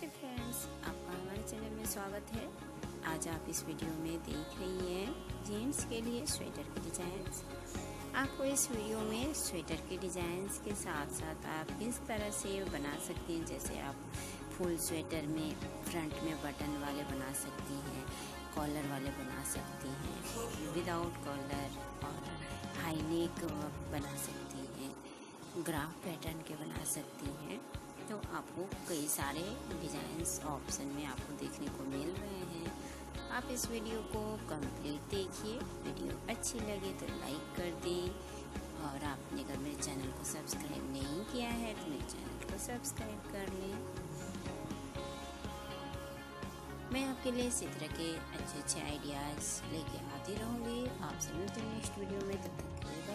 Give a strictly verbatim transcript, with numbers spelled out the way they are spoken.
Hi friends, आपका हमारे channel में स्वागत है। आज आप इस वीडियो में देख रही हैं जेंट्स के लिए स्वेटर के डिज़ाइंस। आपको इस वीडियो में स्वेटर के डिज़ाइंस के साथ साथ आप किस तरह से बना सकती हैं। जैसे आप फुल स्वेटर में फ्रंट में बटन वाले बना सकती हैं, कॉलर वाले बना सकती हैं, विदाउट कॉलर और हाई नेक बना सकती हैं, ग्राफ पैटर्न के बना सकती हैं। तो आपको कई सारे डिज़ाइंस ऑप्शन में आपको देखने को मिल रहे हैं। आप इस वीडियो को कंप्लीट देखिए। वीडियो अच्छी लगे तो लाइक कर दें और आपने अगर मेरे चैनल को सब्सक्राइब नहीं किया है तो मेरे चैनल को सब्सक्राइब कर लें। मैं आपके लिए इसी तरह के अच्छे अच्छे आइडियाज़ लेके आती रहूँगी। आपसे मिलते हैं नेक्स्ट वीडियो में। तब तक के लिए